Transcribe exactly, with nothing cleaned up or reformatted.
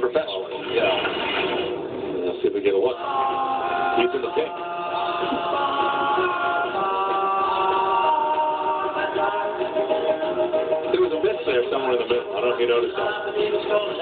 professionally. Yeah. Let's see if we get a look. He's in the pink. There was a miss there somewhere in the middle. I don't know if you noticed that.